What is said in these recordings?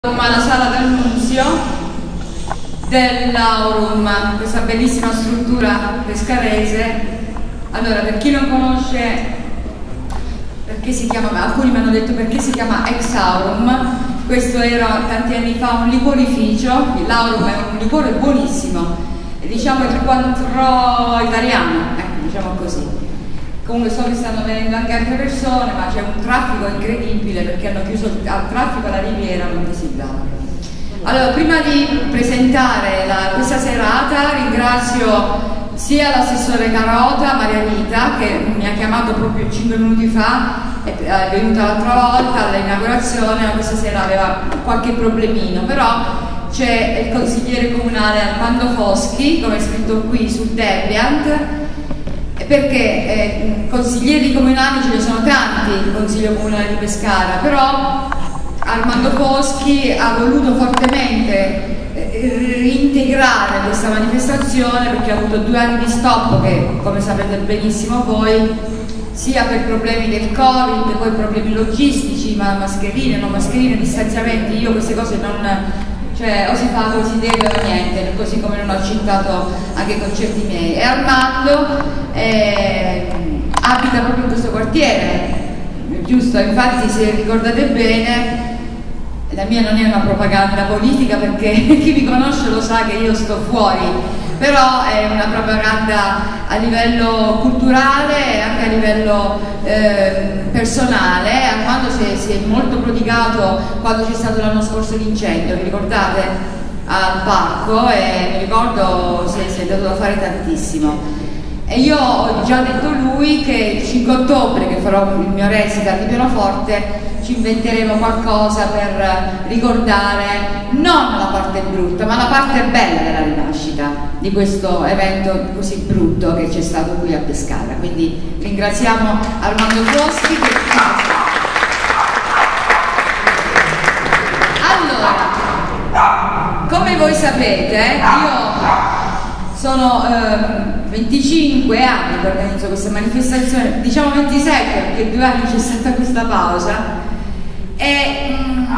Alla sala d'annunzio dell'Aurum, questa bellissima struttura pescarese. Allora, per chi non conosce perché si chiama, alcuni mi hanno detto perché si chiama ex Aurum. Questo era tanti anni fa un liquorificio. L'Aurum è un liquore buonissimo, diciamo il Cointreau italiano, diciamo così. Comunque so che stanno venendo anche altre persone, ma c'è un traffico incredibile perché hanno chiuso al traffico alla Riviera Montesiglio. Allora, prima di presentare questa serata ringrazio sia l'assessore Carota, Maria Rita, che mi ha chiamato proprio 5 minuti fa, è venuta l'altra volta all'inaugurazione, ma questa sera aveva qualche problemino, però c'è il consigliere comunale Armando Foschi, come è scritto qui sul Deviant, perché consiglieri comunali ce ne sono tanti, il Consiglio Comunale di Pescara, però Armando Foschi ha voluto fortemente reintegrare questa manifestazione perché ha avuto 2 anni di stop che, come sapete benissimo voi, sia per problemi del Covid, poi problemi logistici, ma mascherine, non mascherine, distanziamenti, io queste cose non... Cioè, o si fa come si deve o niente, così come non ho citato anche i concerti miei. E Armando abita proprio in questo quartiere, giusto? Infatti, se ricordate bene, la mia non è una propaganda politica perché chi mi conosce lo sa che io sto fuori, però è una propaganda a livello culturale e anche a livello personale. Armando si è molto prodigato quando c'è stato l'anno scorso l'incendio, vi ricordate? Al parco, e mi ricordo si è dovuto fare tantissimo. E io ho già detto a lui che il 5 ottobre, che farò il mio recital di pianoforte, ci inventeremo qualcosa per ricordare non la parte brutta, ma la parte bella della rinascita di questo evento così brutto che c'è stato qui a Pescara. Quindi ringraziamo Armando Foschi. Allora, come voi sapete, io sono 25 anni che organizzo questa manifestazione, diciamo 27 perché 2 anni c'è stata questa pausa, e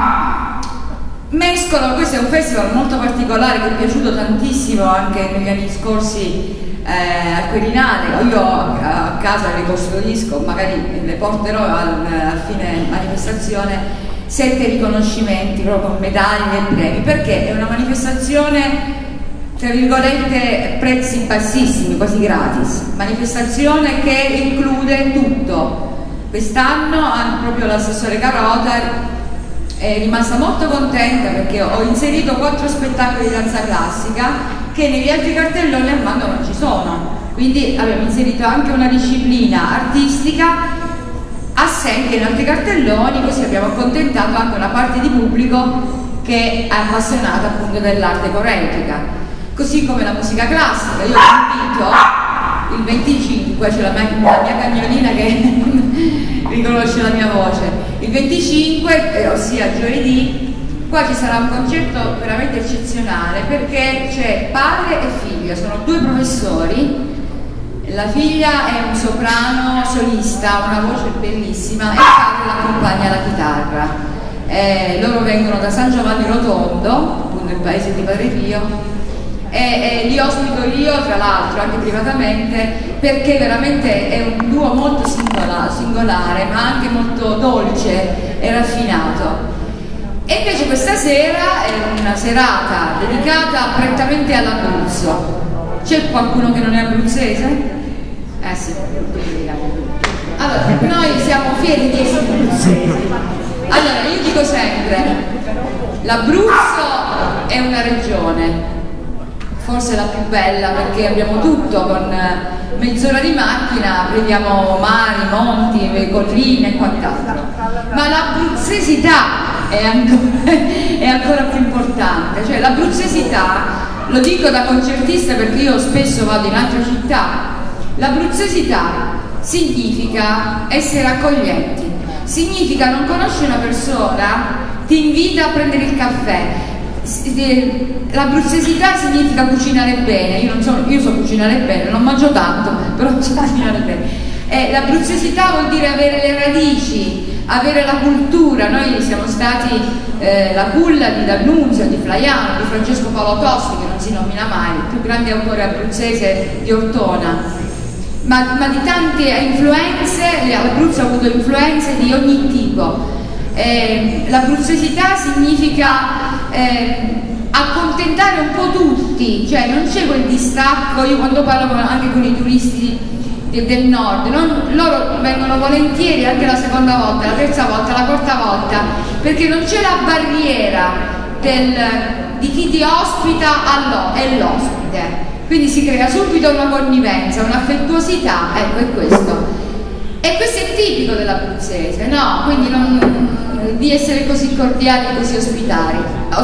mescolo. Questo è un festival molto particolare che è piaciuto tantissimo anche negli anni scorsi al Quirinale. Io a casa le costruisco, magari le porterò al fine manifestazione 7 riconoscimenti proprio con medaglie e premi, perché è una manifestazione tra virgolette prezzi bassissimi, quasi gratis, manifestazione che include tutto. Quest'anno proprio l'assessore Carota è rimasta molto contenta perché ho inserito 4 spettacoli di danza classica che negli altri cartelloni Armando non ci sono, quindi abbiamo inserito anche una disciplina artistica assente in altri cartelloni, così abbiamo accontentato anche una parte di pubblico che è appassionata appunto dell'arte coreutica. Così come la musica classica. Io vi invito il 25, c'è la mia cagnolina che riconosce la mia voce, il 25, ossia giovedì, qua ci sarà un concerto veramente eccezionale perché c'è padre e figlia, sono 2 professori, la figlia è un soprano solista, ha una voce bellissima, e il padre l'accompagna alla chitarra. Loro vengono da San Giovanni Rotondo, appunto il paese di Padre Pio, e li ospito io tra l'altro anche privatamente perché veramente è un duo molto singolare ma anche molto dolce e raffinato. E invece questa sera è una serata dedicata prettamente all'Abruzzo. C'è qualcuno che non è abruzzese? Sì. Allora, noi siamo fieri di essere abruzzesi. Allora, io dico sempre, l'Abruzzo è una regione, forse la più bella perché abbiamo tutto, con mezz'ora di macchina vediamo mari, monti, colline e quant'altro, ma l'abruzzesità è ancora più importante. Cioè l'abruzzesità, lo dico da concertista perché io spesso vado in altre città, l'abruzzesità significa essere accoglienti, significa non conosci una persona, ti invita a prendere il caffè. L'abruzzesità significa cucinare bene. Io so cucinare bene, non mangio tanto, però so cucinare bene. L'abruzzesità vuol dire avere le radici, avere la cultura. Noi siamo stati la culla di D'Annunzio, di Flaiano, di Francesco Paolo Tosti, che non si nomina mai, il più grande autore abruzzese di Ortona, ma di tante influenze. L'Abruzzo ha avuto influenze di ogni tipo. L'abruzzesità significa accontentare un po' tutti, cioè non c'è quel distacco. Io quando parlo anche con i turisti del nord, loro vengono volentieri anche la seconda volta, la terza volta, la quarta volta, perché non c'è la barriera di chi ti ospita e l'ospite, quindi si crea subito una connivenza, un'affettuosità, ecco, è questo. E questo è tipico dell'abruzzese, no? Quindi di essere così cordiali e così ospitali,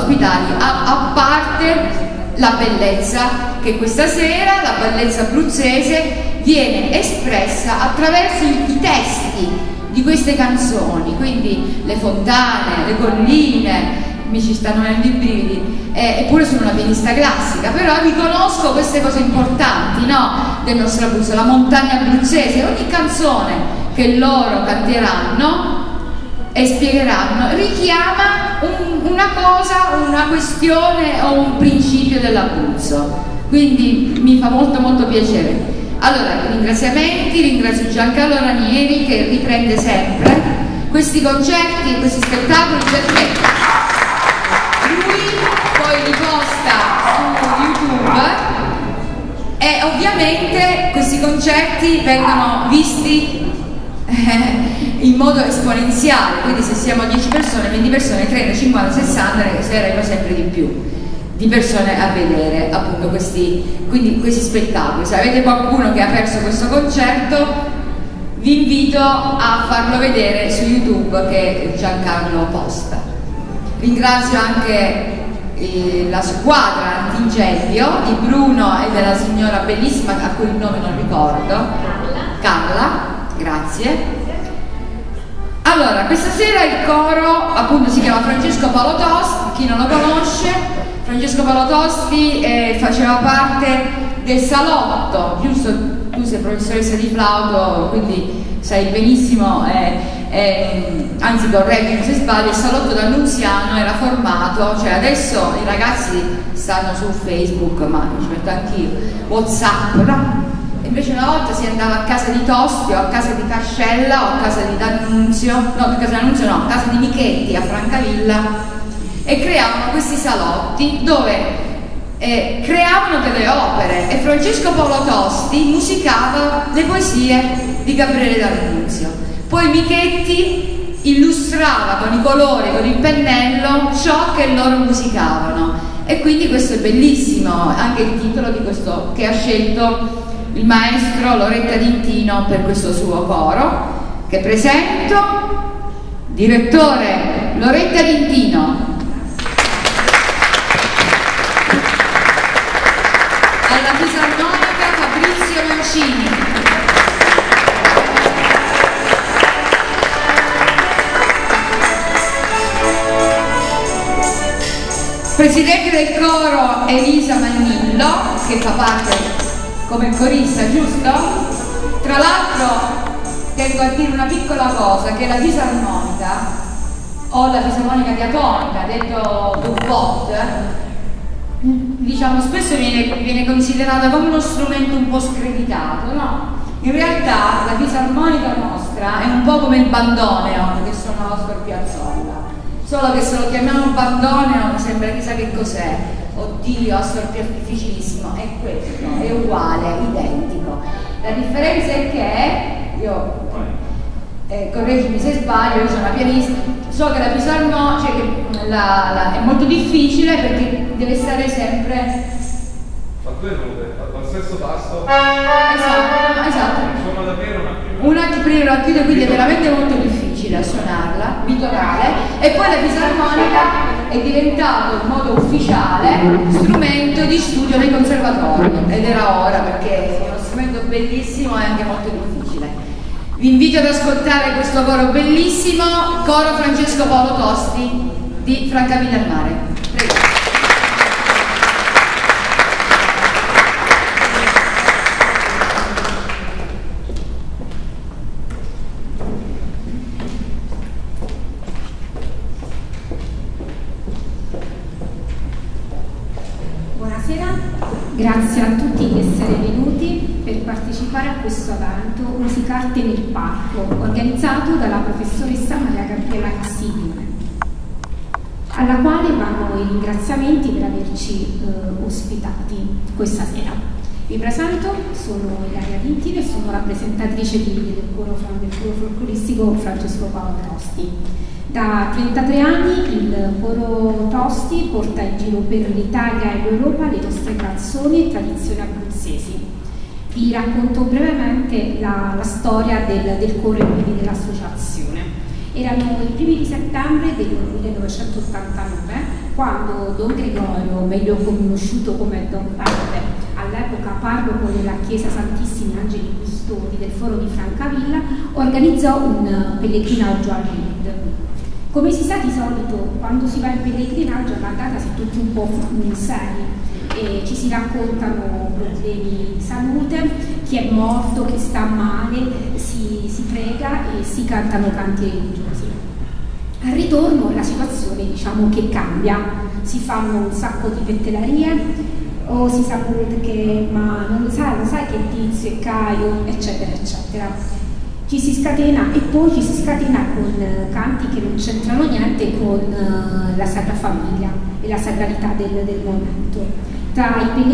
a parte la bellezza che questa sera, la bellezza abruzzese, viene espressa attraverso i testi di queste canzoni, quindi le fontane, le colline, mi ci stanno venendo i brividi, eppure sono una pianista classica, però riconosco queste cose importanti, no? Del nostro Abruzzo, la montagna abruzzese. Ogni canzone che loro canteranno e spiegheranno richiama una cosa, una questione o un principio dell'Abruzzo, quindi mi fa molto molto piacere. Allora, ringraziamenti, ringrazio Giancarlo Ranieri che riprende sempre questi concerti e questi spettacoli, perché lui poi li posta su YouTube e ovviamente questi concerti vengono visti in modo esponenziale, quindi se siamo 10 persone, 20 persone, 30, 50, 60, se arriva sempre di più di persone a vedere appunto questi spettacoli. Se avete qualcuno che ha perso questo concerto, vi invito a farlo vedere su YouTube che Giancarlo posta. Ringrazio anche la squadra Antingelio di Bruno e della signora bellissima a cui il nome non ricordo, Carla, grazie. Allora, questa sera il coro appunto si chiama Francesco Paolo Tosti, chi non lo conosce. Francesco Paolo Tosti faceva parte del salotto, giusto? Tu sei professoressa di flauto, quindi sai benissimo, anzi correggimi se sbaglio, il salotto d'Annunziano era formato, cioè adesso i ragazzi stanno su Facebook, ma ci metto anch'io, WhatsApp, no? Invece una volta si andava a casa di Tosti o a casa di Cascella o a casa di D'Annunzio, no, a casa di D'Annunzio no, a casa di Michetti a Francavilla, e creavano questi salotti dove creavano delle opere e Francesco Paolo Tosti musicava le poesie di Gabriele D'Annunzio. Poi Michetti illustrava con i colori, con il pennello ciò che loro musicavano, e quindi questo è bellissimo, anche il titolo di questo che ha scelto il maestro Loretta D'Intino per questo suo coro, che presento. Direttore Loretta D'Intino. Alla fisarmonica Fabrizio Mancini. Presidente del coro Elisa Mannillo, che fa parte come corista, giusto? Tra l'altro tengo a dire una piccola cosa, che la fisarmonica o la fisarmonica diatonica, detto Dubot, diciamo spesso viene considerata come uno strumento un po' screditato, no? In realtà la fisarmonica nostra è un po' come il bandoneon che suona Astor Piazzolla, solo che se lo chiamiamo bandoneon sembra chissà che cos'è. Oddio, Astor più difficilissimo, è questo, è uguale, identico. La differenza è che io, correggimi se sbaglio, io sono una pianista, so che la fisarmonica, cioè che è molto difficile perché deve stare sempre a due note, al stesso tasto. Esatto. Suona davvero una prima la chiude, quindi è veramente molto difficile a suonarla, bitonale, e poi la fisarmonica è diventato in modo ufficiale strumento di studio nei conservatori, ed era ora perché è uno strumento bellissimo e anche molto difficile. Vi invito ad ascoltare questo coro bellissimo, coro Francesco Paolo Tosti di Francavilla al Mare. Prego. Buonasera, grazie a tutti di essere venuti per partecipare a questo evento Musicarte nel Parco, organizzato dalla professoressa Maria Gabriella Castiglione, alla quale vanno i ringraziamenti per averci ospitati questa sera. Vi presento, sono Ilaria Dintini e sono la presentatrice del coro folcloristico Francesco Paolo Tosti. Da 33 anni il coro Tosti porta in giro per l'Italia e l'Europa le nostre canzoni e tradizioni abruzzesi. Vi racconto brevemente la storia del coro e quindi dell'associazione. Erano i primi di settembre del 1989 quando Don Gregorio, meglio conosciuto come Don Peppe, all'epoca parroco della chiesa Santissimi Angeli Custodi del Foro di Francavilla, organizzò un pellegrinaggio al Ried. Come si sa, di solito quando si va in pellegrinaggio alla data si è tutti un po' seri e ci si raccontano problemi di salute, chi è morto, chi sta male, si prega e si cantano canti religiosi. Al ritorno la situazione diciamo che cambia, si fanno un sacco di pettellerie o si sa che ma non lo sai che Tizio e Caio eccetera eccetera. Ci si scatena e poi ci si scatena con canti che non c'entrano niente con la Sacra Famiglia e la sacralità del momento. Tra i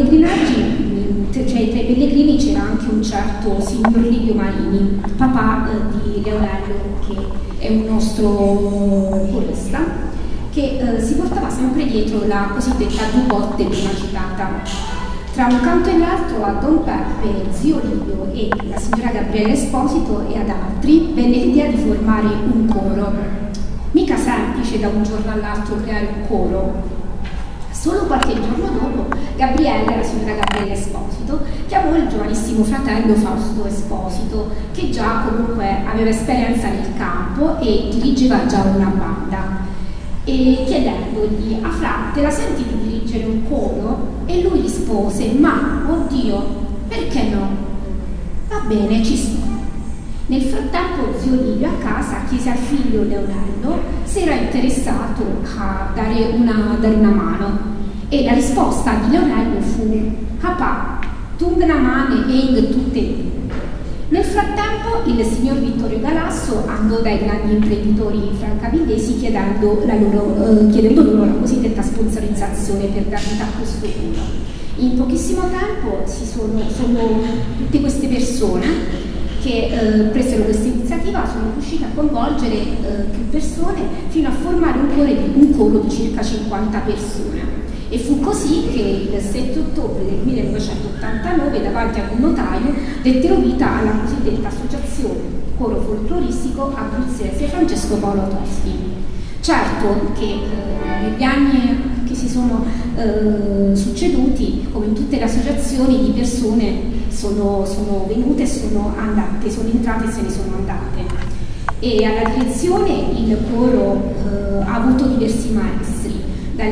pellegrini c'era anche un certo signor Livio Marini, papà di Leonello, che è un nostro corista, che si portava sempre dietro la cosiddetta giubbotte prima citata. Tra un canto e l'altro a Don Peppe, zio Livio e la signora Gabriella Esposito e ad altri venne l'idea di formare un coro. Mica semplice da un giorno all'altro creare un coro. Solo qualche giorno dopo Gabriella, la signora Gabriella Esposito, chiamò il giovanissimo fratello Fausto Esposito, che già comunque aveva esperienza nel campo e dirigeva già una banda, e chiedendogli: a Fra, te la senti di dirigere un coro? E lui rispose: ma oddio, perché no? Va bene, ci sto. Nel frattempo zio Livio a casa chiese al figlio Leonello se era interessato a dare una mano, e la risposta di Leonello fu: papà, tu una mano e in tutte. Nel frattempo il signor Vittorio Galasso andò dai grandi imprenditori francavillesi chiedendo loro la cosiddetta sponsorizzazione per dar vita a questo coro. In pochissimo tempo sono tutte queste persone che presero questa iniziativa sono riuscite a coinvolgere più persone fino a formare un coro di circa 50 persone. E fu così che il 7 ottobre del 1989 davanti ad un notaio dettero vita alla cosiddetta associazione coro folcloristico abruzzese Francesco Paolo Tosti. Certo che negli anni che si sono succeduti, come in tutte le associazioni, di persone sono venute e sono andate, sono entrate e se ne sono andate. E alla direzione il coro ha avuto diversi maestri. Dal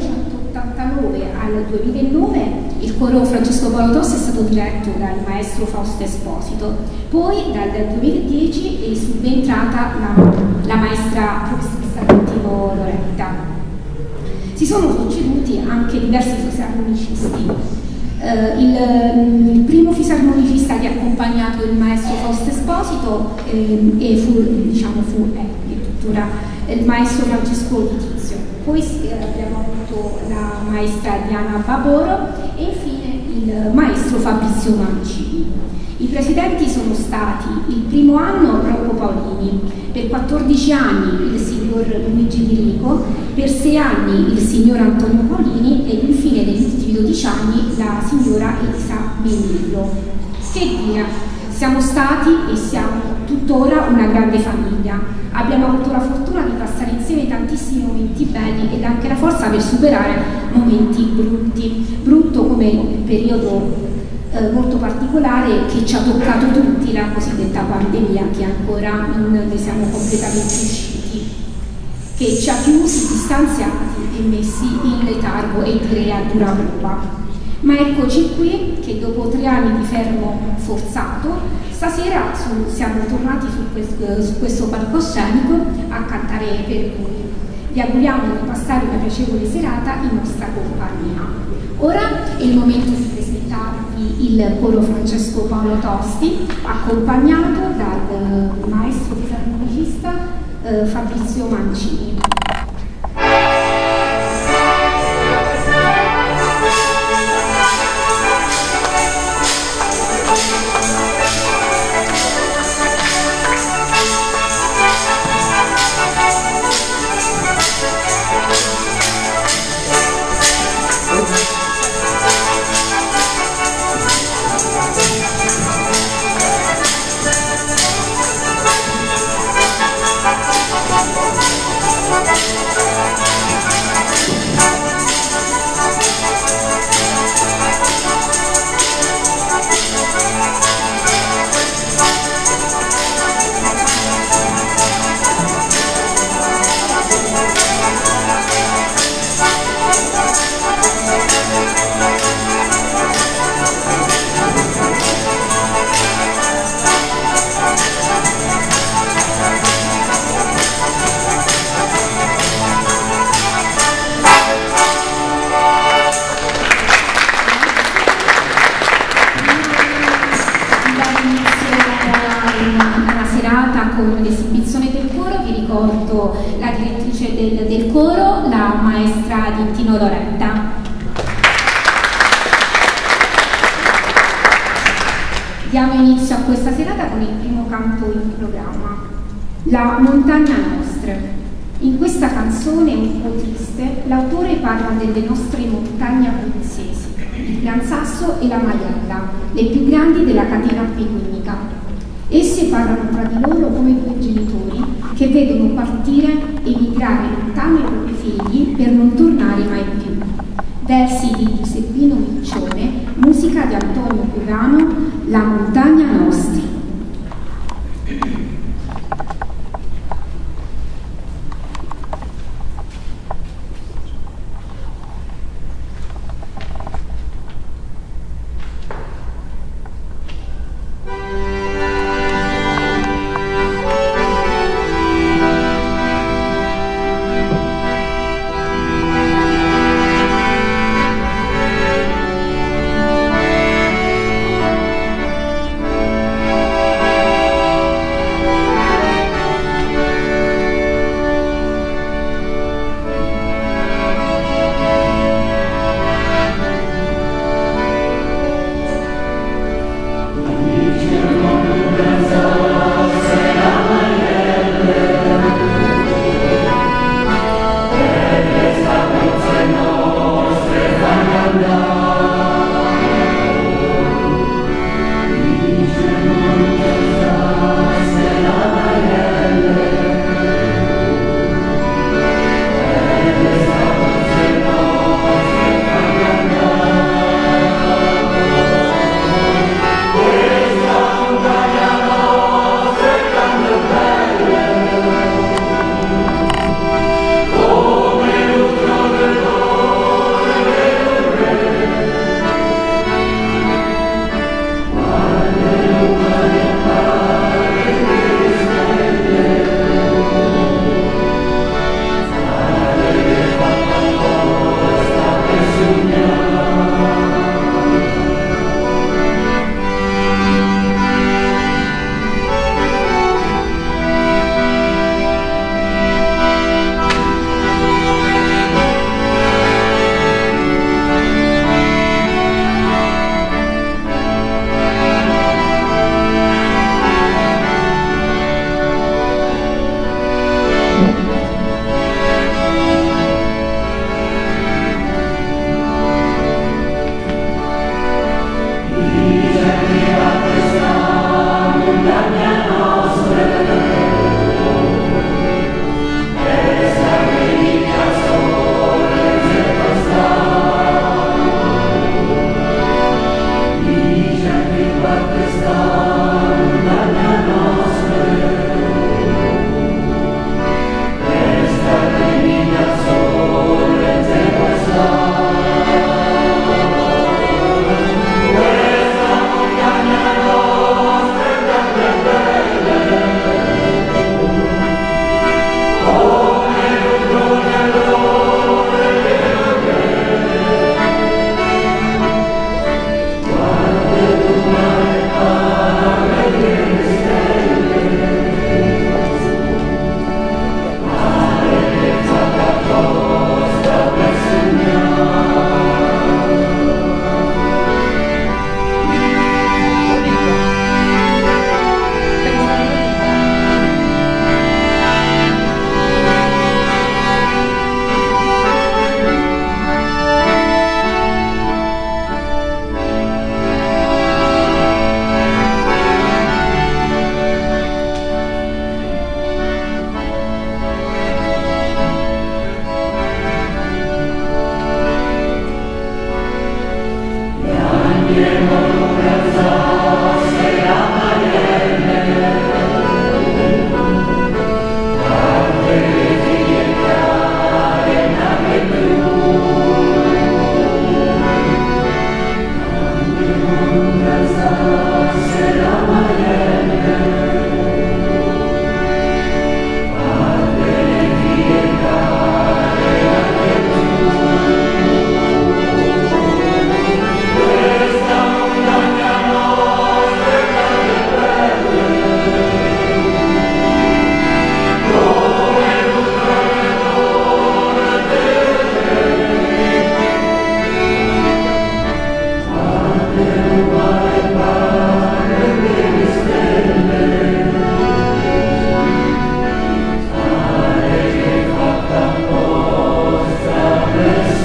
1989 al 2009 il coro Francesco Paolo Tosti è stato diretto dal maestro Fausto Esposito, poi dal 2010 è subentrata la maestra professoressa Contino Loretta. Si sono succeduti anche diversi fisarmonicisti. Il primo fisarmonicista che ha accompagnato il maestro Fausto Esposito fu tuttora il maestro Francesco Di Tizio. Poi abbiamo avuto la maestra Diana Baboro e infine il maestro Fabrizio Mancini. I presidenti sono stati il primo anno Rocco Paolini, per 14 anni il signor Luigi Di Rico, per 6 anni il signor Antonio Paolini e infine negli ultimi 12 anni la signora Elisa Benillo. Che dire, siamo stati e siamo tuttora una grande famiglia. Abbiamo avuto la fortuna di passare insieme tantissimi momenti belli ed anche la forza per superare momenti brutti. Brutto come il periodo molto particolare che ci ha toccato tutti, la cosiddetta pandemia, che ancora non ne siamo completamente usciti, che ci ha chiusi, distanziati e messi in letargo e direi a dura prova. Ma eccoci qui che dopo 3 anni di fermo forzato, stasera siamo tornati su questo palcoscenico a cantare per voi. Vi auguriamo di passare una piacevole serata in nostra compagnia. Ora è il momento di presentarvi il coro Francesco Paolo Tosti, accompagnato dal maestro fisarmonicista Fabrizio Mancini. Con l'esibizione del coro vi ricordo la direttrice del coro, la maestra Tino Loretta. Diamo inizio a questa serata con il primo canto in programma, La montagna nostra. In questa canzone un po' triste l'autore parla delle nostre montagne abruzzesi, il Gran Sasso e la Maiella, le più grandi della catena appenninica. Essi parlano tra di loro come due genitori che vedono partire e migrare lontano i propri figli per non tornare mai più. Versi di Giuseppino Miccione, musica di Antonio Curano, La montagna nostra.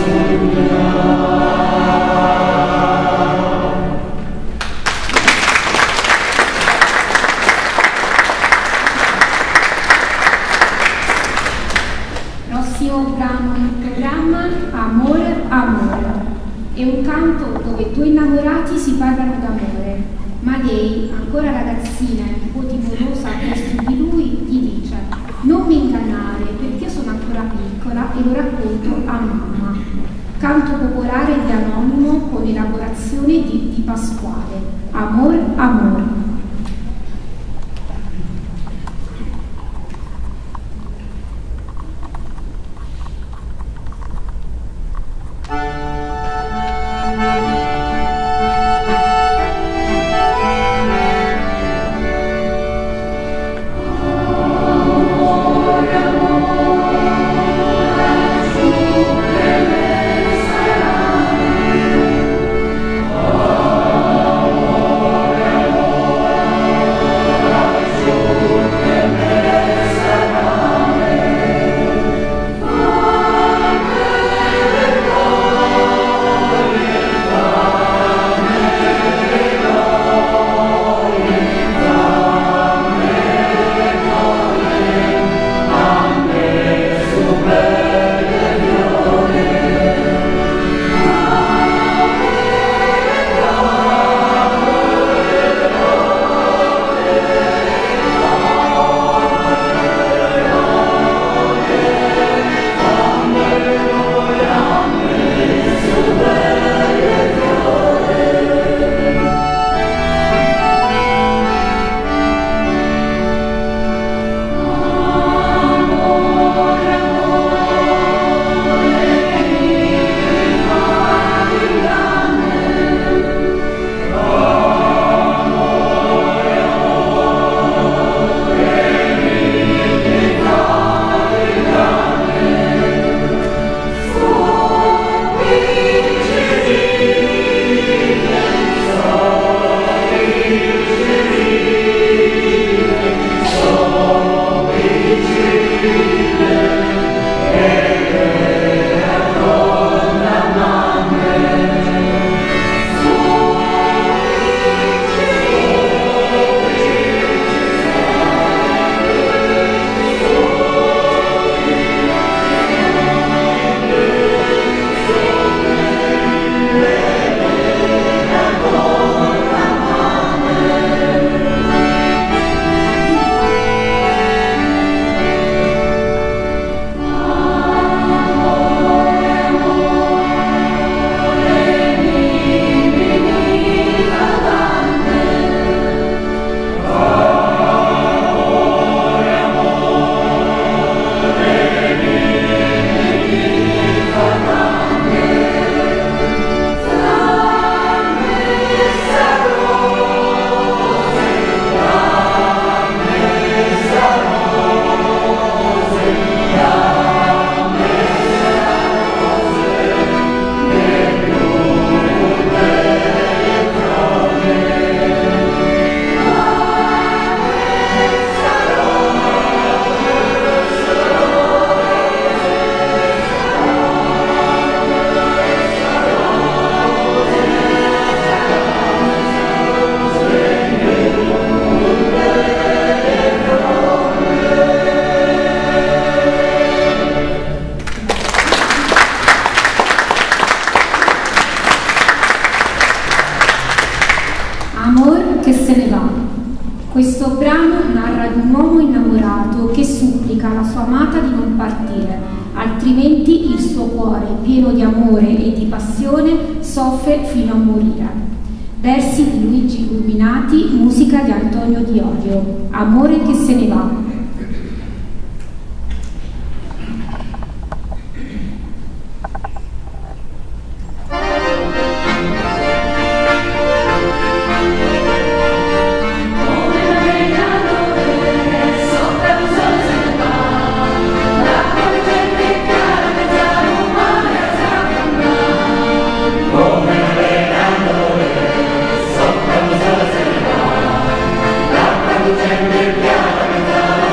Prossimo brano in programma, Amore, Amore. È un canto dove due innamorati si parlano d'amore, ma lei, ancora ragazzina e un po' timorosa verso di lui, gli dice: non mi ingannare perché io sono ancora piccola e lo racconto a mamma. Canto popolare di Anonimo con elaborazione di Pasquale. Amor, amor. Questo brano narra di un uomo innamorato che supplica alla sua amata di non partire, altrimenti il suo cuore, pieno di amore e di passione, soffre fino a morire. Versi di Luigi Illuminati, musica di Antonio Di Orio. Amore che se ne va. Piano,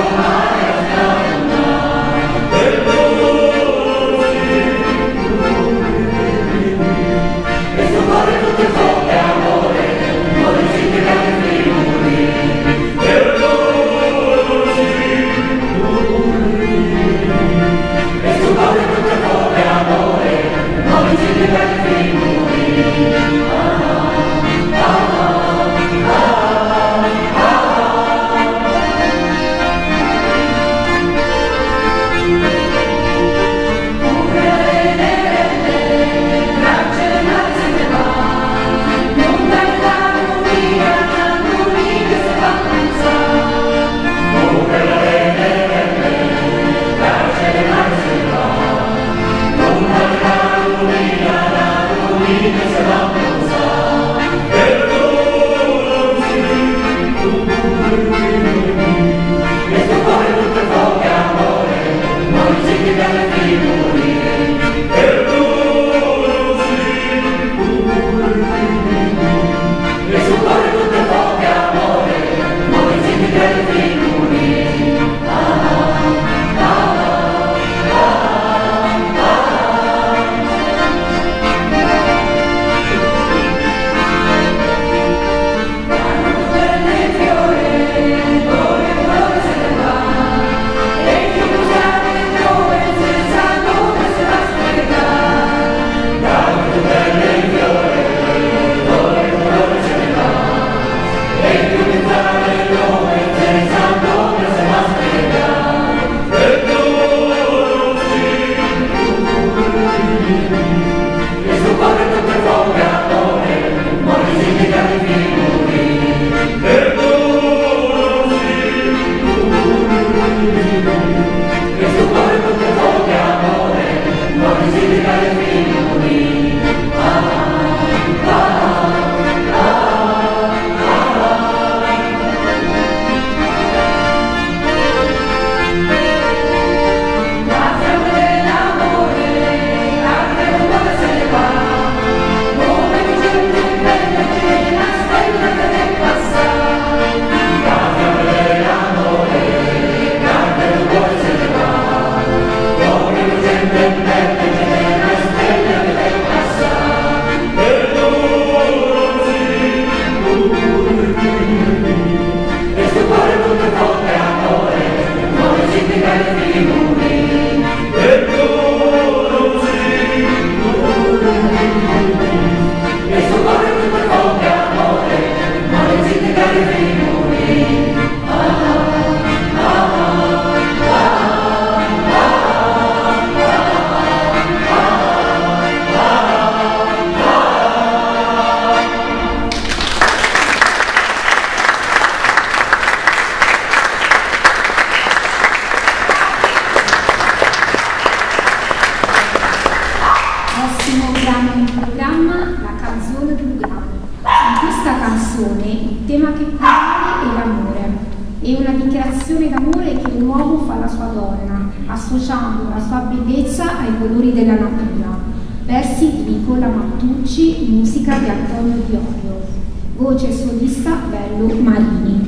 canzone il tema che prevale è l'amore. È una dichiarazione d'amore che un uomo fa alla sua donna, associando la sua bellezza ai colori della natura. Versi di Nicola Mattucci, musica di Antonio Diorio. Voce solista Bello Marini.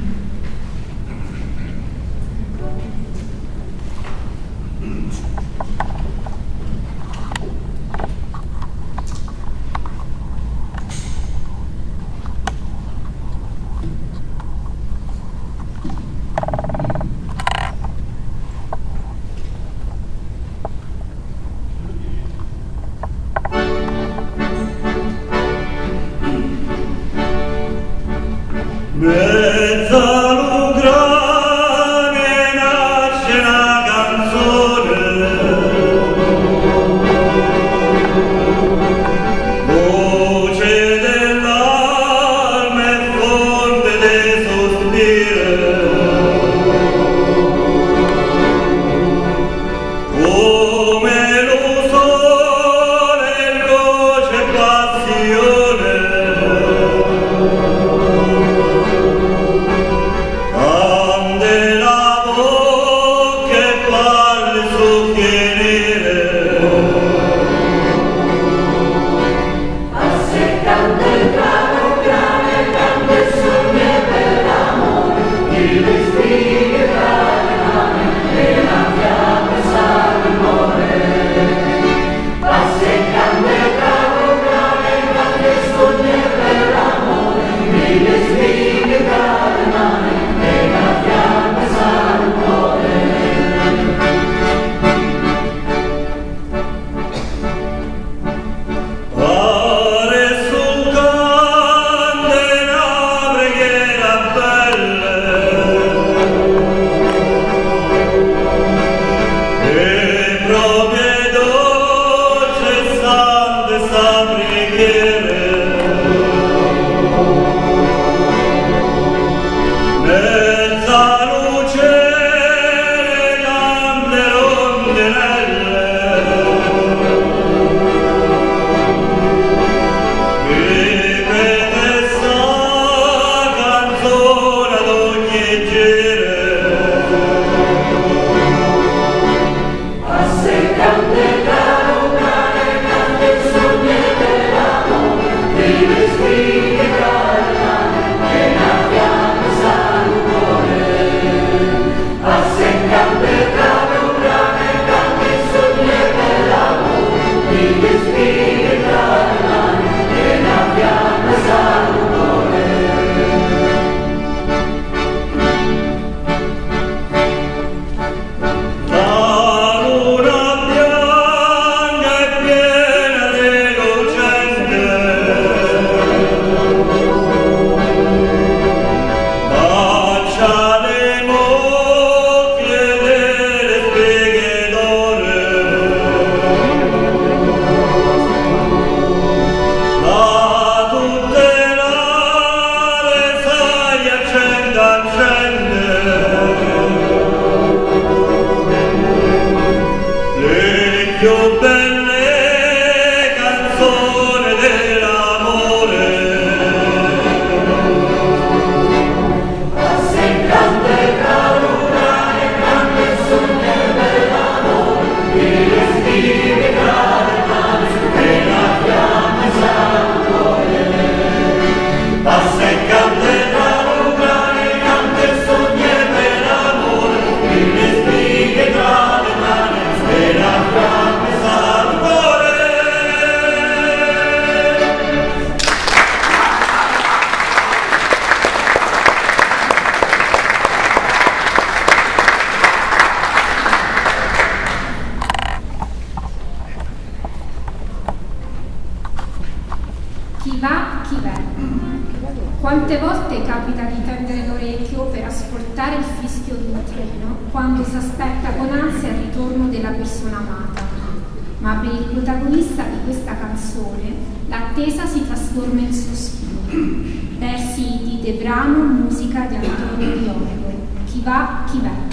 Chi va, chi va. Quante volte capita di tendere l'orecchio per ascoltare il fischio di un treno quando si aspetta con ansia il ritorno della persona amata. Ma per il protagonista di questa canzone l'attesa si trasforma in sospiro. Versi di De Brano, musica di Antonio Diorio. Chi va, chi va.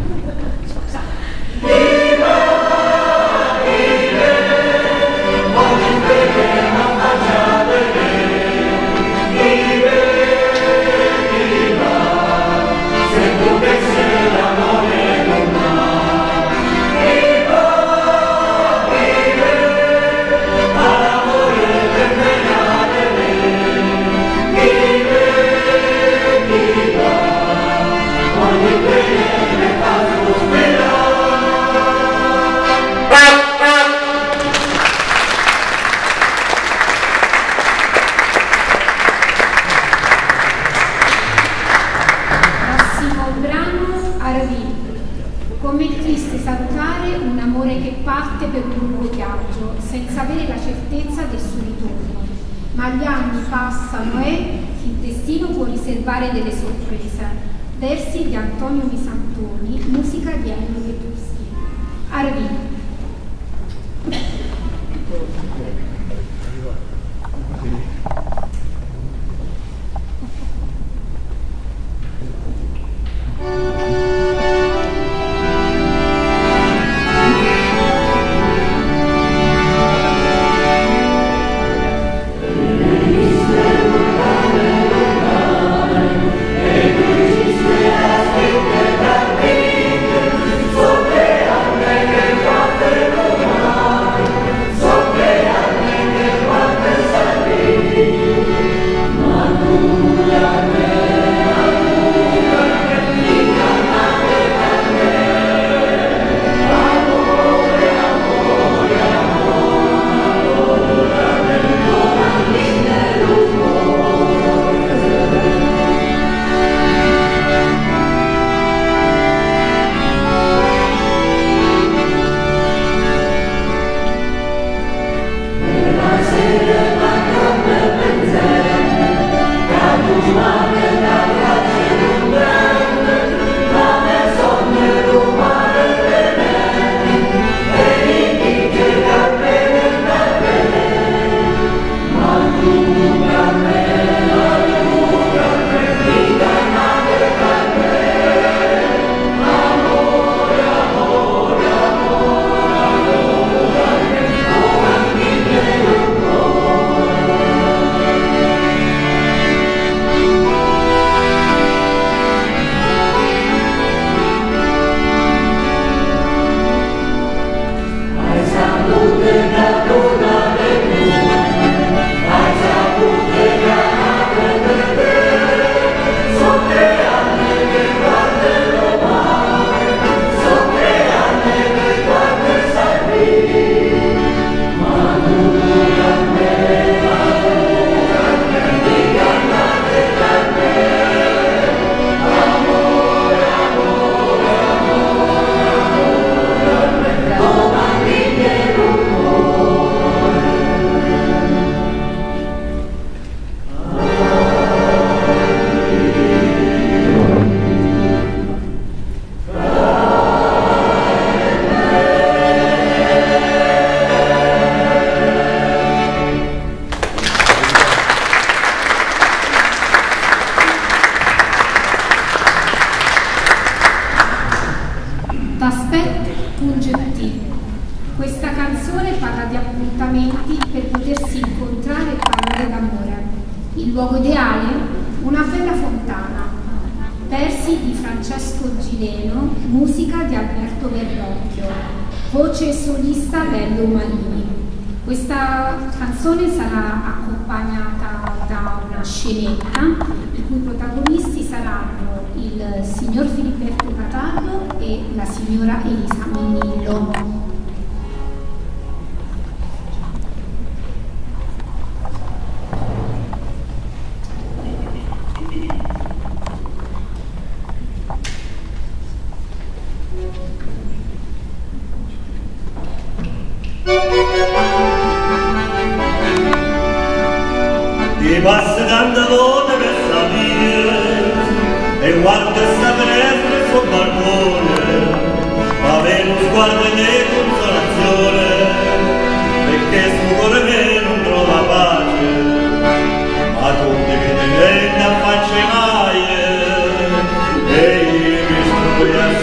Delle sorprese. Versi di Antonio Misantoni, musica di Ennio Vettuschi. Arvino. Voce solista Lello Malini. Questa canzone sarà accompagnata da una scenetta i cui protagonisti saranno il signor Filiberto Cataldo e la signora Elisa Minillo. Ti passa tanta volta per salire e guarda sta finestra sul balcone, avere uno sguardo di consolazione, perché sto cuore me non trova pace, ma tu devi tenere a faccia mai, e io mi sto a sotto.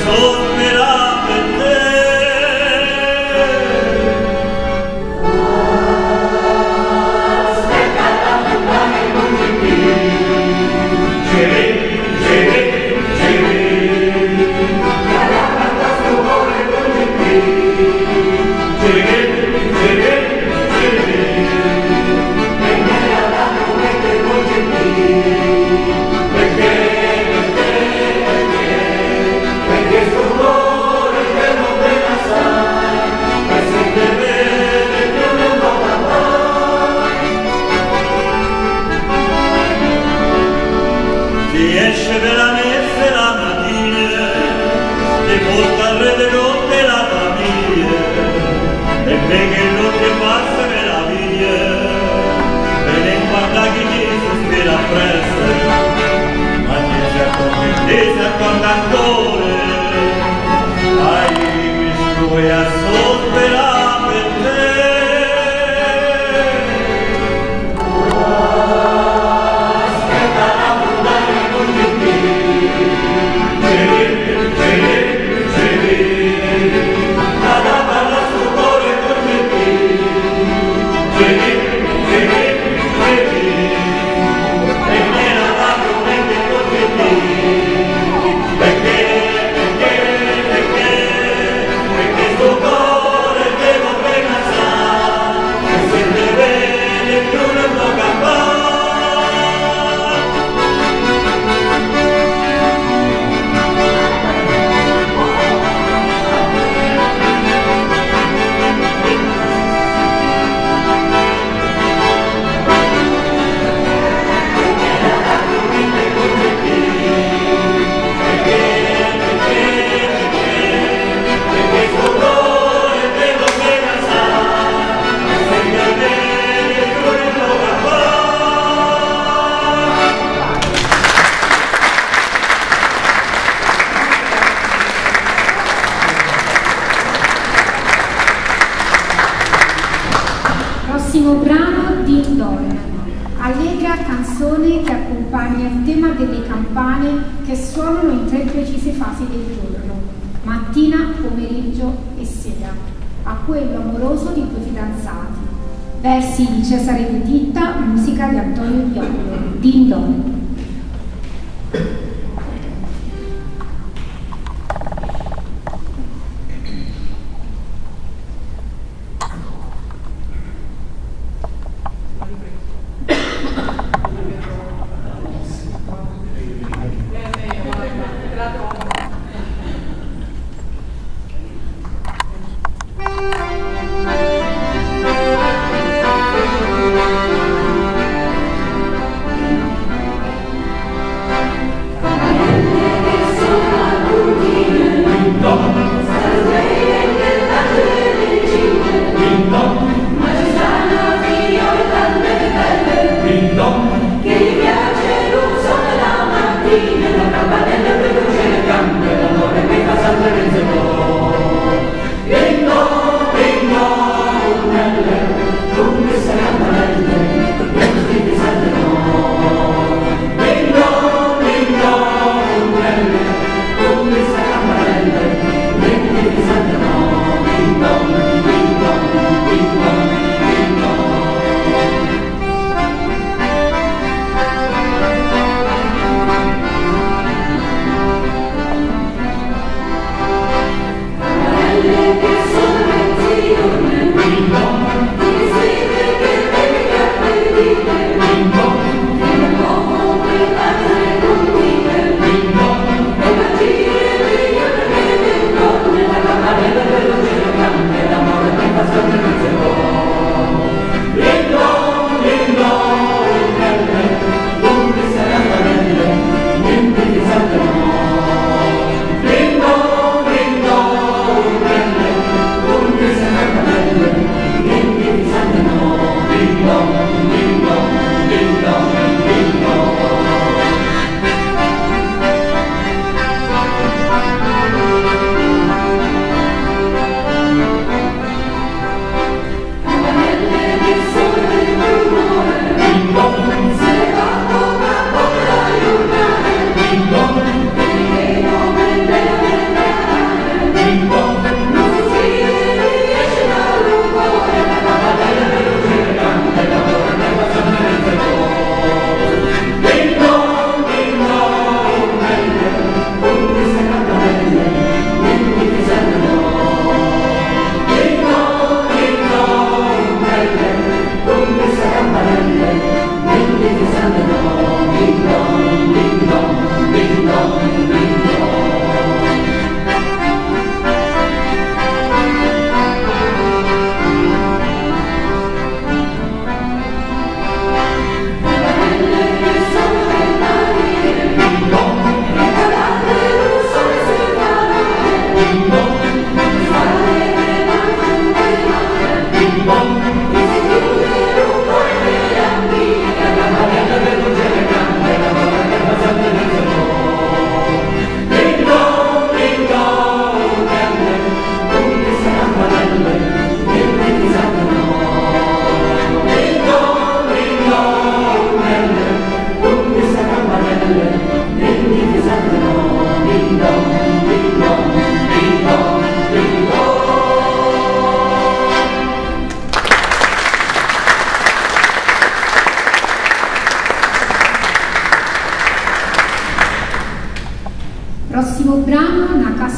Versi di Cesare De Titta, musica di Antonio Piolo, Din Don.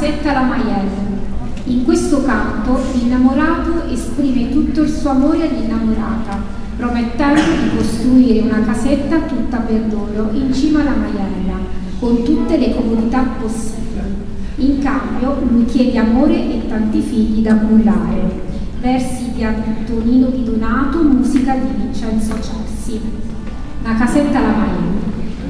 casetta La Maiella. In questo canto l'innamorato esprime tutto il suo amore all'innamorata, promettendo di costruire una casetta tutta per loro in cima alla Maiella, con tutte le comodità possibili. In cambio lui chiede amore e tanti figli da cullare. Versi di Antonino Di Donato, musica di Vincenzo Cersi. Una casetta alla Maiella.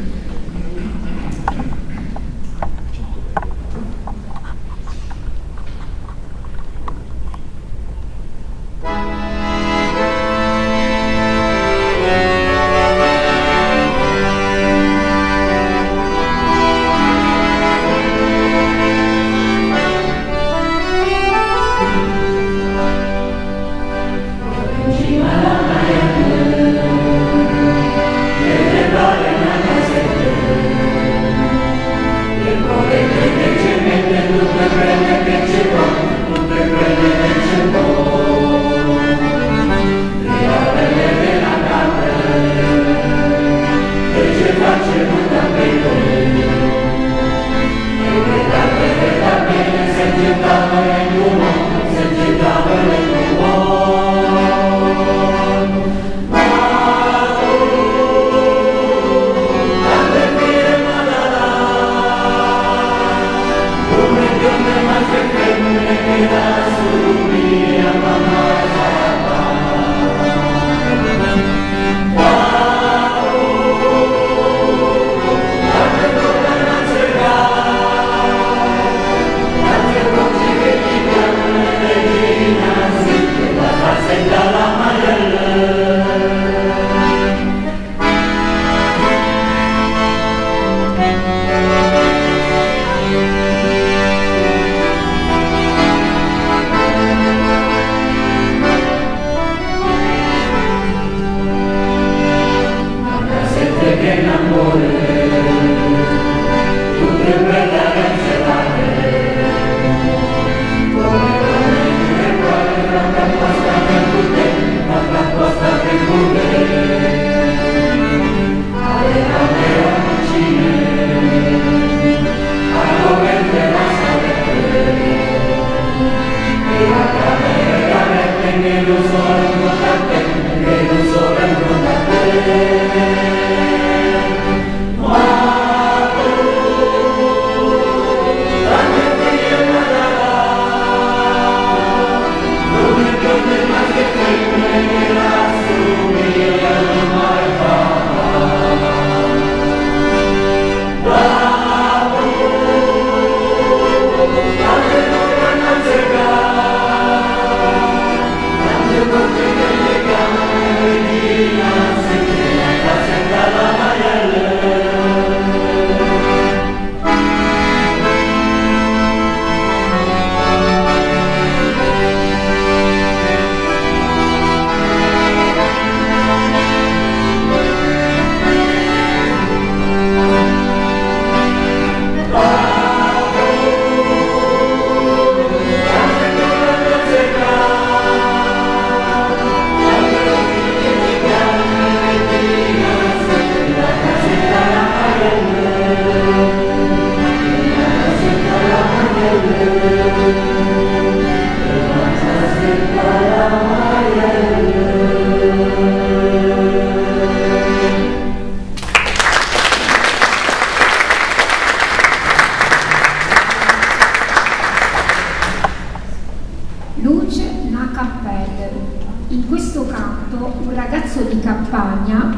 In questo canto un ragazzo di campagna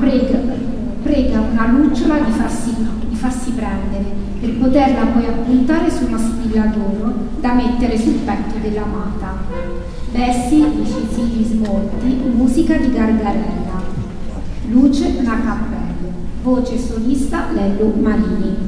prega una lucciola di farsi prendere per poterla poi appuntare su una spilla d'oro da mettere sul petto dell'amata. Versi di Cecilia Smolti, musica di Gargarella. Luce una cappella, voce solista Lello Marini.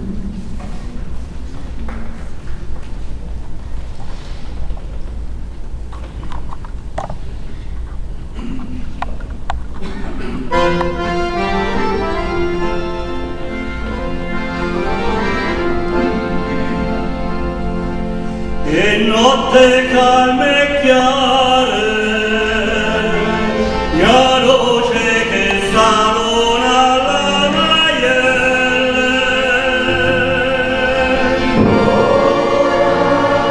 E notte calme e chiare, la luce che salona alla maiella.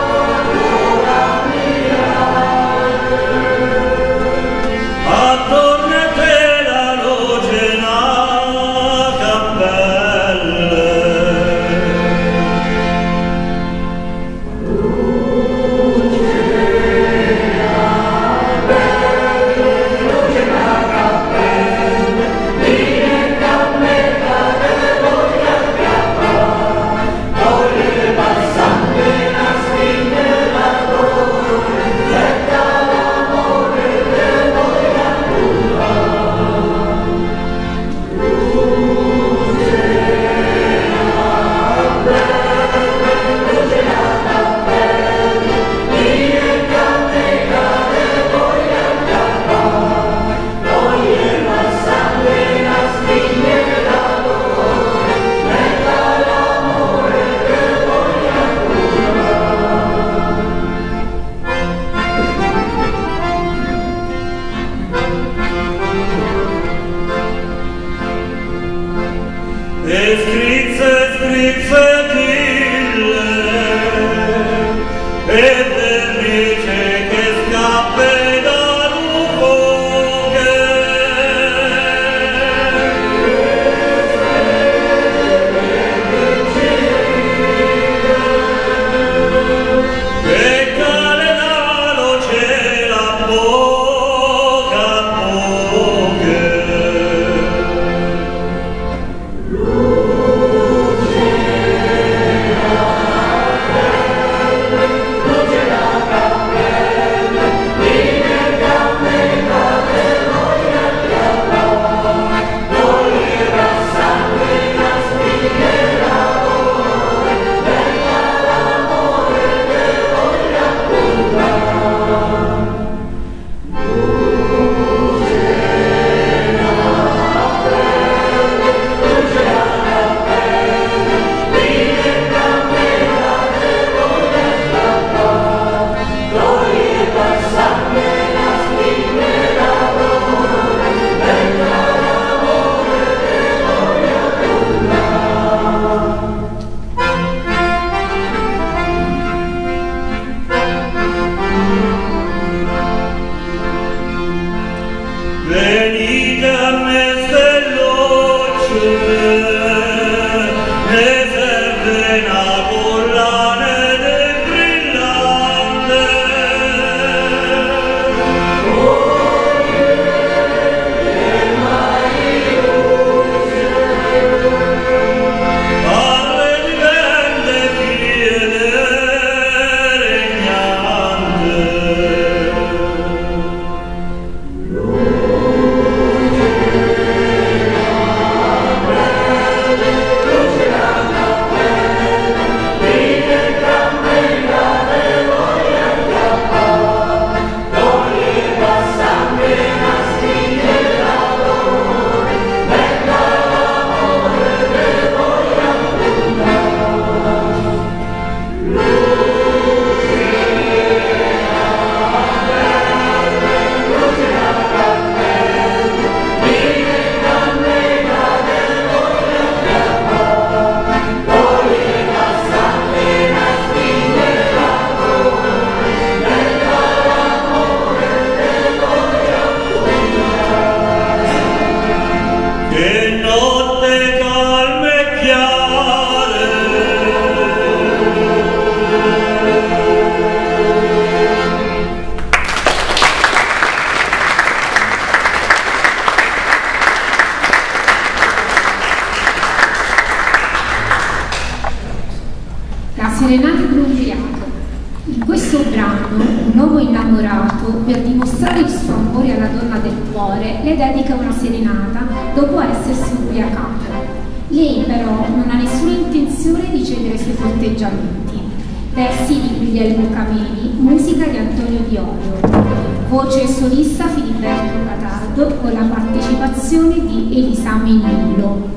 Serenata dell'Umbriaco. In questo brano, un uomo innamorato, per dimostrare il suo amore alla donna del cuore, le dedica una serenata dopo essersi ubriacato. Lei però non ha nessuna intenzione di cedere ai suoi corteggiamenti. Versi di Guglielmo Cameli, musica di Antonio Diorio, voce solista Filiberto Cataldo con la partecipazione di Elisa Menillo.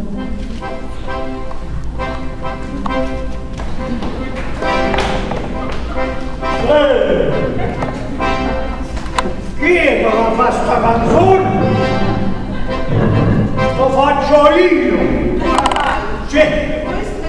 Chi è che la fa sta canzone? Lo faccio io! Cioè,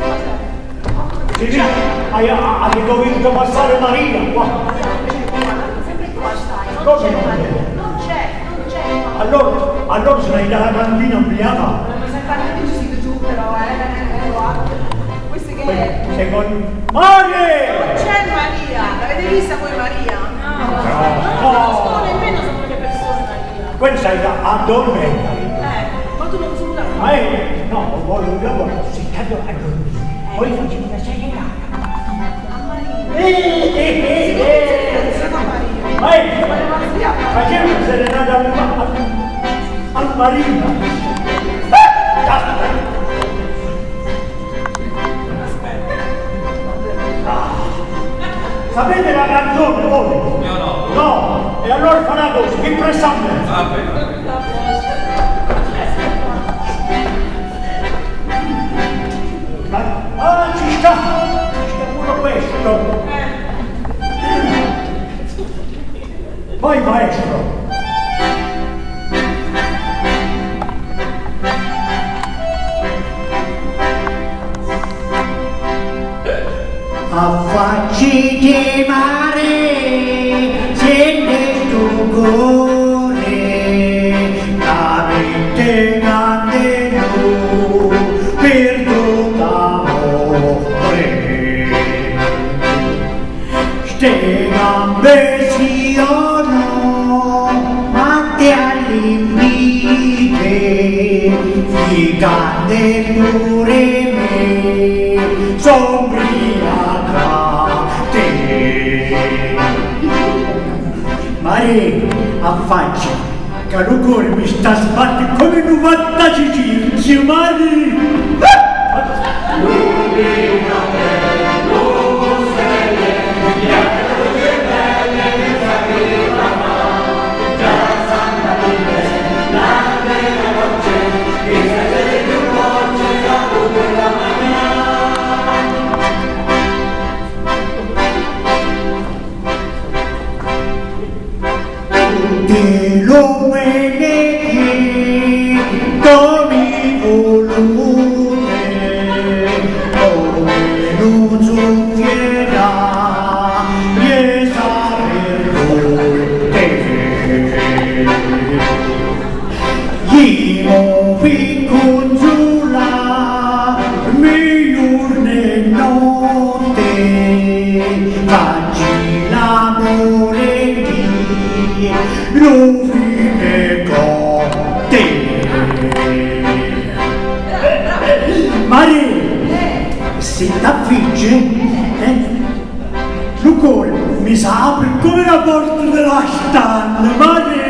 hai dovuto passare Maria qua? Sempre qua stai. Come non? Non c'è. Allora se l'hai dalla cantina ubriaca? Ma sai fare che ci siete tu però, Queste che è? Secondo... Maria! Non c'è Maria! L'avete vista voi Maria? No. Non conosco nemmeno se quelle persone Maria. Questa è da addormenta. Ma tu non sei venuta a Ma fare? no, voglio sì, tanto a dormire. Poi facciamo una serenata. Facciamo una serenata al marino. Sapete la canzone voi? Io no. No, e allora fa una cosa, che pressante. Va bene. Ci sta pure questo. Vai maestro. Affacci di mare cuore veramente grande per tutto amore. Ste gambe siano matte all'invite, ficate pure me, sombriacate. Mare, affaccia, che il cuore mi sta sbattendo come 90 cicci, Mare! Se t'avvicci, il cuore mi si apre come la porta della stalla, Mare!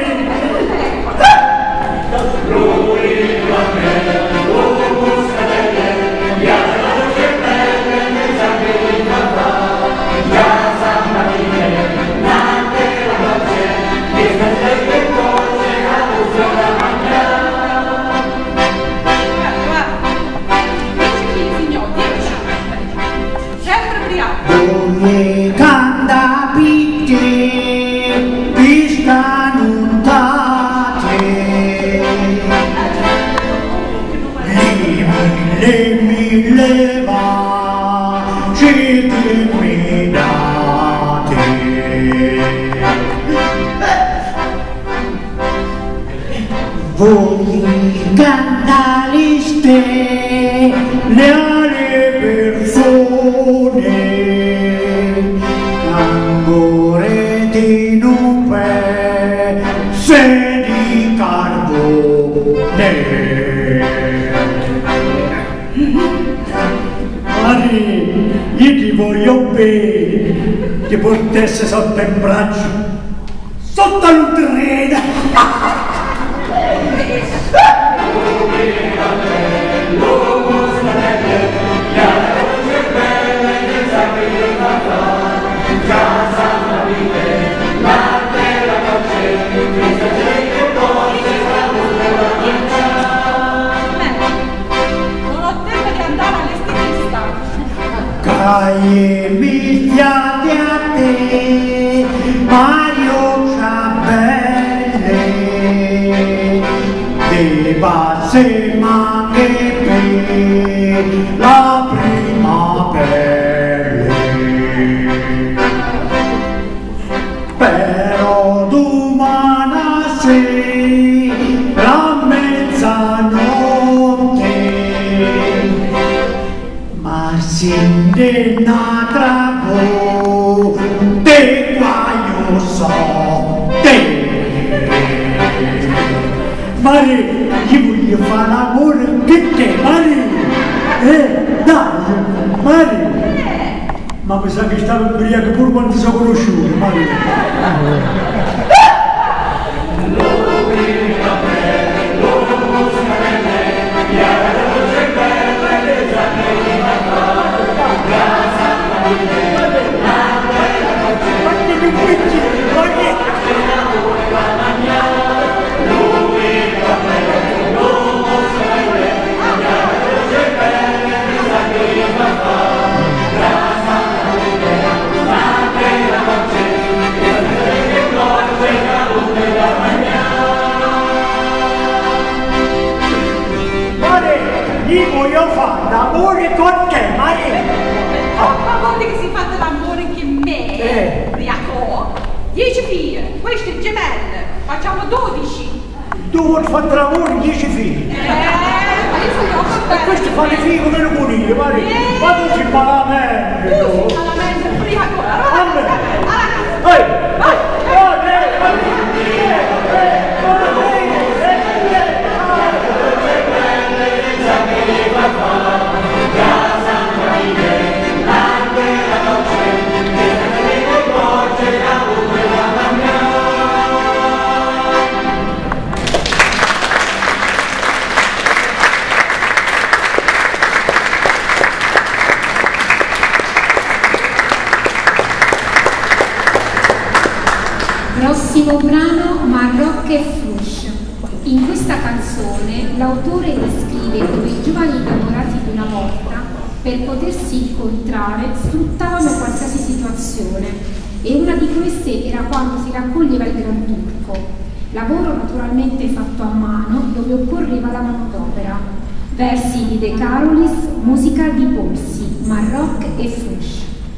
Voi scandaliste, le persone, amore di nupe, se di carbone. Mari, io ti voglio bene, ti portassi sotto il braccio, sotto il treno. Caie mischiate a te, Mario Ciabelle, de base manche per la prima pelle. Però domani sera, mezzanotte, ma sin de natrago, de qua io so te. Mare, io voglio fare l'amore con te, Mare! Dai, Mare! Ma mi sa che stavo ubriaco pure quando ti sono conosciuto, Mare! Io voglio fare l'amore con te, Mare! Una volta che si fa dell'amore con me, Riaco, 10 figlie, queste gemelle, Facciamo 12. Tu vuoi fare tra lavoro 10 figli. E questi fanno i figli come le coniglie, ma tu si fa la merda. Tu si fa la merda prima ancora. Prossimo brano, Marroc e Flush. In questa canzone l'autore descrive come i giovani innamorati di una volta, per potersi incontrare, sfruttavano qualsiasi situazione, e una di queste era quando si raccoglieva il Gran Turco, lavoro naturalmente fatto a mano dove occorreva la manodopera. Versi di De Carolis, musica di Polsi, Marroc e Flush.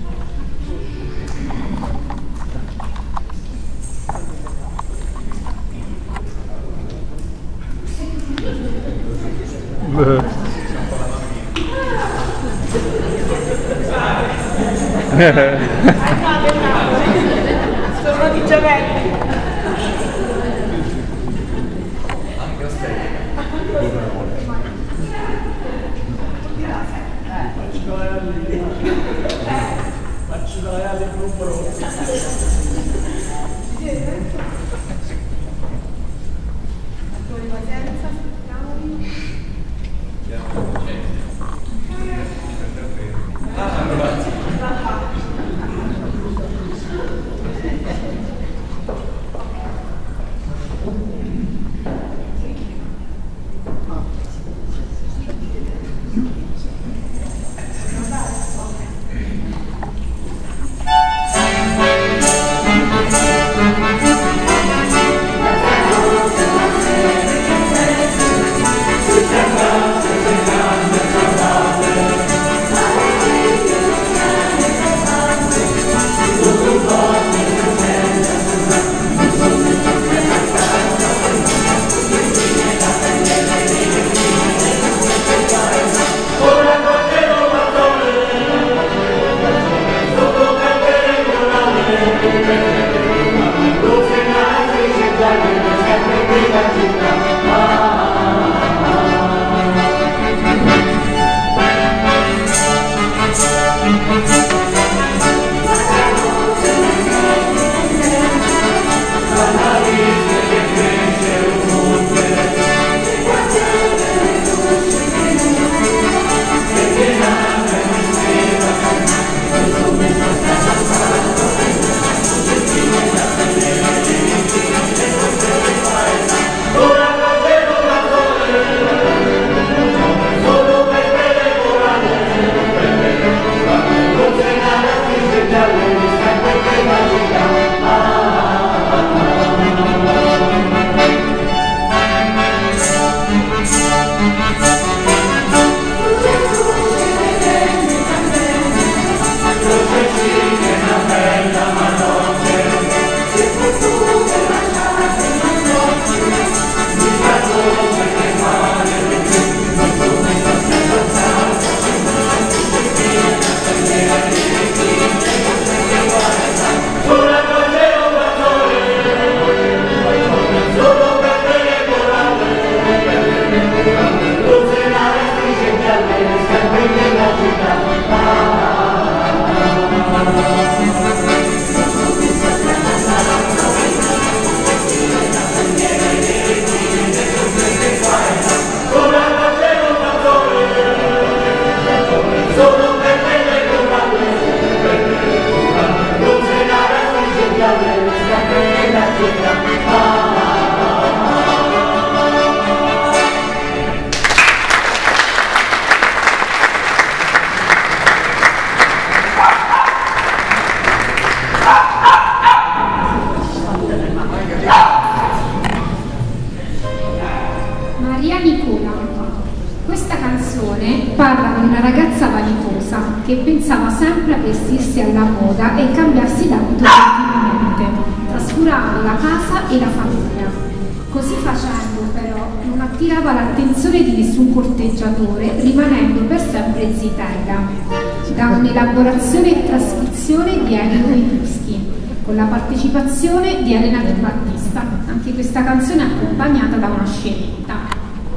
Sono di Giavelli. Faccio la del numero. parla di una ragazza vanitosa che pensava sempre a vestirsi alla moda e cambiarsi d'abito continuamente, trascurando la casa e la famiglia. Così facendo, però, non attirava l'attenzione di nessun corteggiatore, rimanendo per sempre zitella, da un'elaborazione e trascrizione di Ennio Etruschi, con la partecipazione di Elena Di Battista. Anche questa canzone è accompagnata da una scenetta.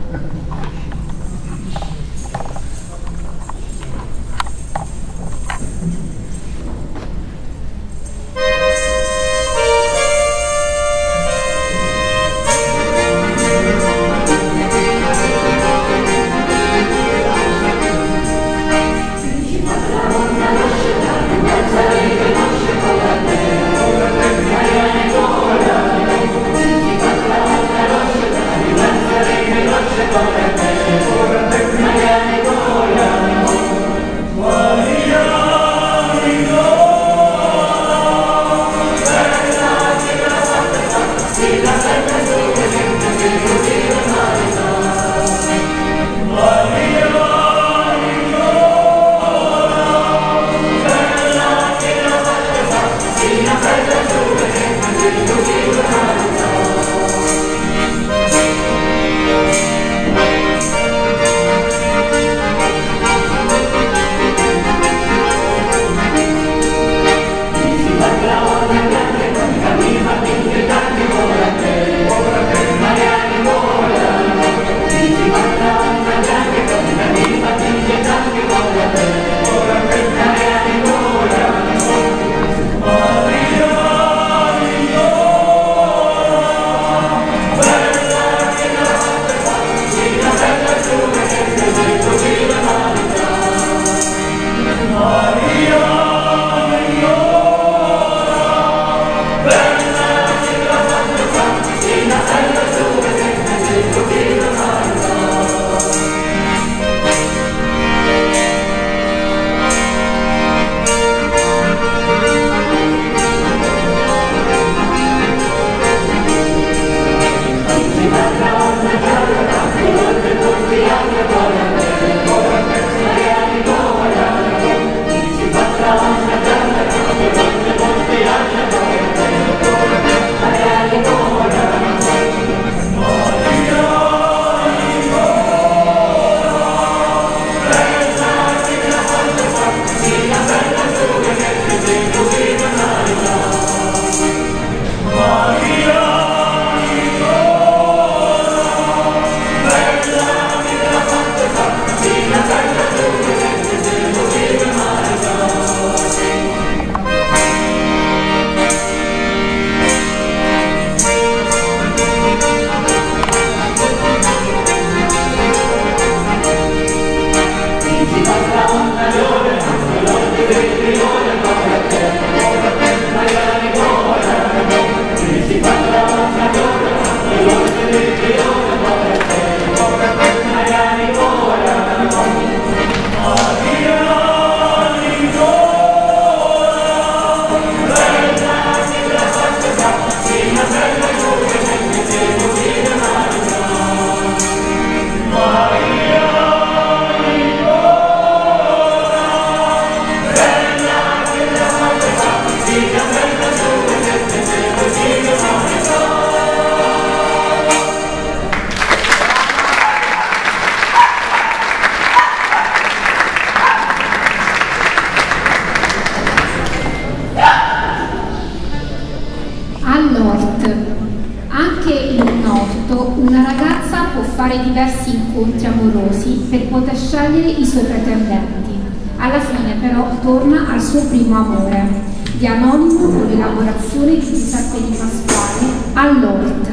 Diversi incontri amorosi per poter scegliere i suoi pretendenti. Alla fine però torna al suo primo amore, di Anonimo con l'elaborazione di Giuseppe Di Pasquale all'Ort.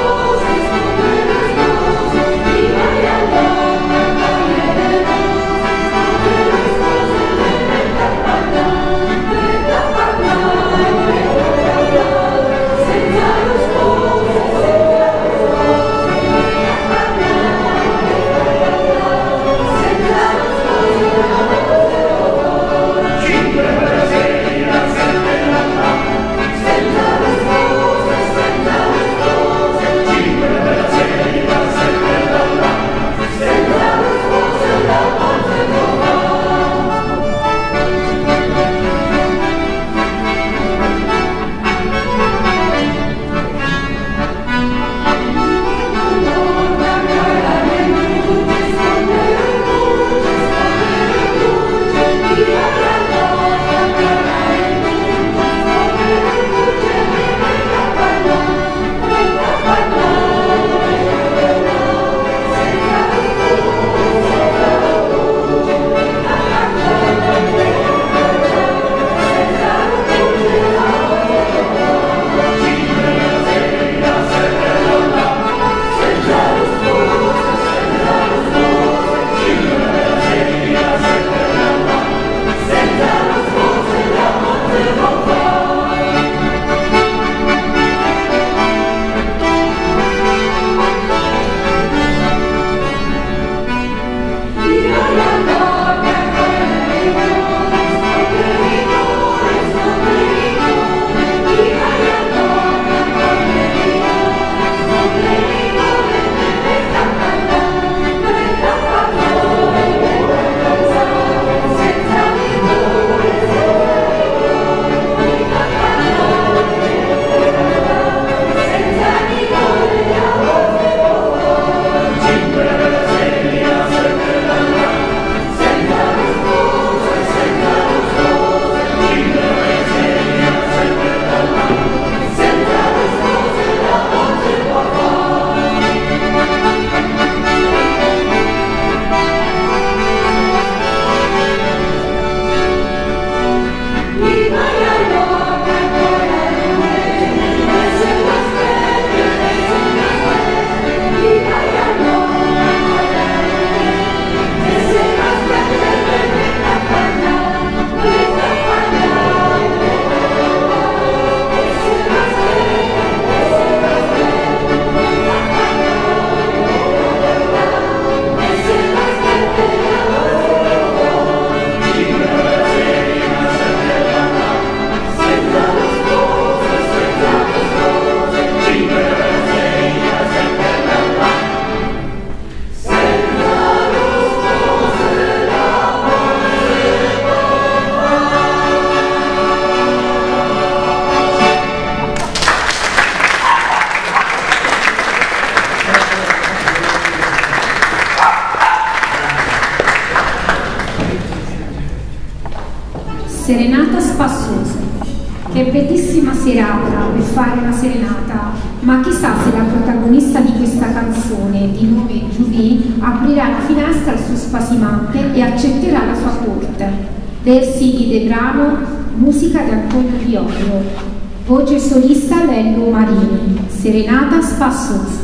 Thank you. Serenata spassosa. Che bellissima serata per fare una serenata, ma chissà se la protagonista di questa canzone, di nome Giuvì, aprirà la finestra al suo spasimante e accetterà la sua corte. Versi di De Brano, musica di Antonio Viorio, voce solista Lello Marini, Serenata spassosa.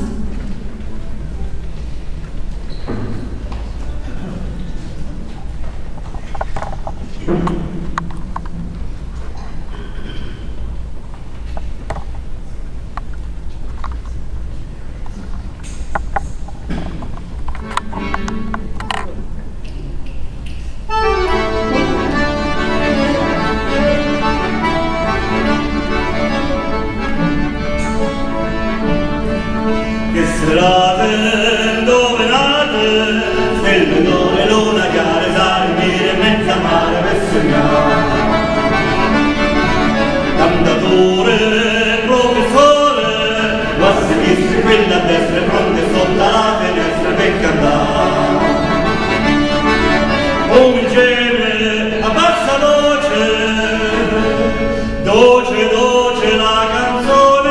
Serate dove nate, stelle d'ore, luna chiare, sale, mire, mezza mare per sognare. Cantatore, professore, va a sinistra, quella a destra, pronte sotto la finestra per cantare. Come geme a bassa voce, dolce, dolce la canzone.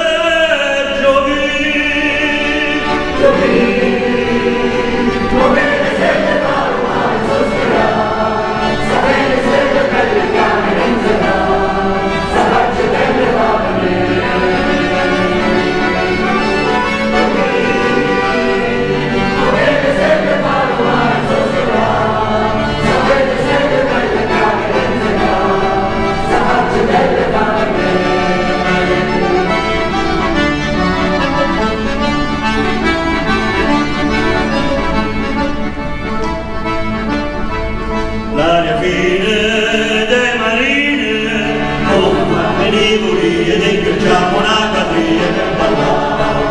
L'aria fine dei marine, come venivoli ed incrociamo una quadriglia per ballare.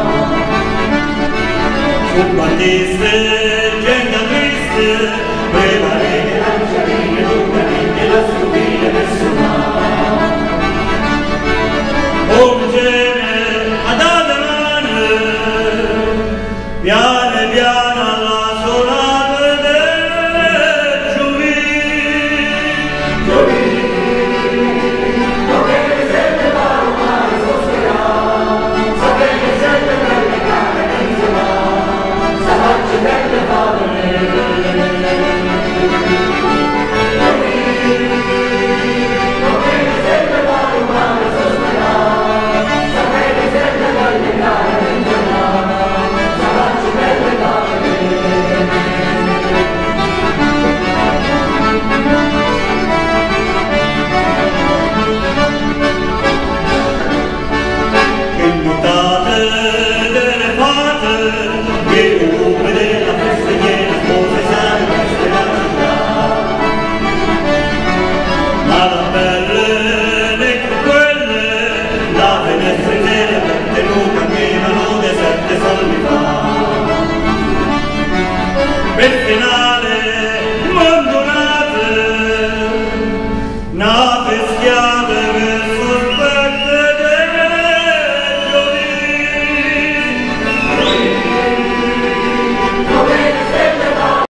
Furbantiste, gente triste, quei marine, lanciarine, lungarine, la stupide per suonare. Come geme ad altre mani, piano piano alla sonata. Per finale